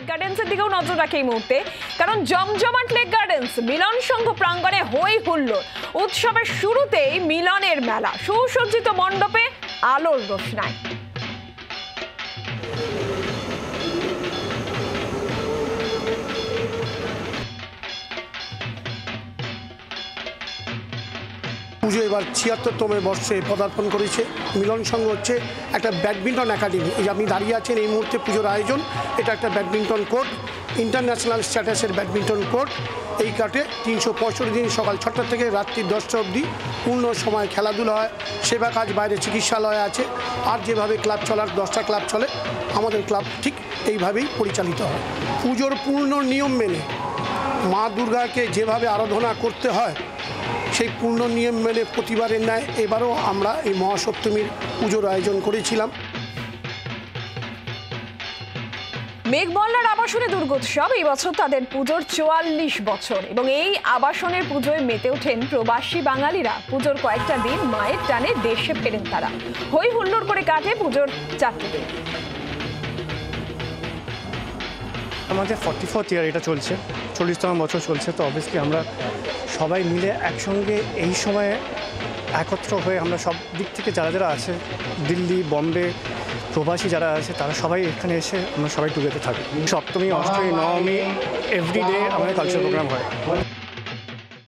গার্ডেন্সের দিকেও নজর রাখে এই মুহূর্তে, কারণ জমজমাট লেক গার্ডেন্স মিলন সংঘ প্রাঙ্গণে হই হুল্লোড়। উৎসবের শুরুতেই মিলনের মেলা, সুসজ্জিত মণ্ডপে আলোর রোশনাই। পুজো এবার ৭৬তম বর্ষে পদার্পণ করেছে। মিলন সংঘ হচ্ছে একটা ব্যাডমিন্টন একাডেমি। এই আপনি দাঁড়িয়ে আছেন এই মুহূর্তে পুজোর আয়োজন, এটা একটা ব্যাডমিন্টন কোর্ট, ইন্টারন্যাশনাল স্ট্যাটাসের ব্যাডমিন্টন কোর্ট। এই কার্টে ৩৬৫ দিন সকাল ৬টা থেকে রাত্রি ১০টা অবধি পূর্ণ সময় খেলাধুলা হয়, সেবা কাজ, বাইরে চিকিৎসালয় আছে। আর যেভাবে ক্লাব চলার 10টা ক্লাব চলে, আমাদের ক্লাব ঠিক এইভাবেই পরিচালিত হয়। পুজোর পূর্ণ নিয়ম মেনে মা দুর্গাকে যেভাবে আরাধনা করতে হয়, সেই পূর্ণ নিয়ম মেনে প্রতিবারের ন্যায় এবারও আমরা এই মহাসপ্তমীর পুজোর আয়োজন করেছিলাম। মেঘমল্লার আবাসনে দুর্গোৎসব এই বছর তাদের পুজোর ৪৪ বছর, এবং এই আবাসনের পুজোয় মেতে ওঠেন প্রবাসী বাঙালিরা। পুজোর কয়েকটা দিন মায়ের টানে দেশে ফেরেন তারা। হই হুল্লোড় করে কাটে পুজোর 4টে দিন। আমাদের 44th ইয়ার এটা চলছে, 40তম বছর চলছে। তো অবভিয়াসলি আমরা সবাই মিলে একসঙ্গে এই সময়ে একত্র হয়ে আমরা সব দিক থেকে যারা যারা আছে, দিল্লি, বম্বে, প্রবাসী যারা আছে, তারা সবাই এখানে এসে আমরা সবাই টুগেদার থাকি। সপ্তমী, অষ্টমী, নবমী, এভরিডে আমাদের কালচার প্রোগ্রাম হয়।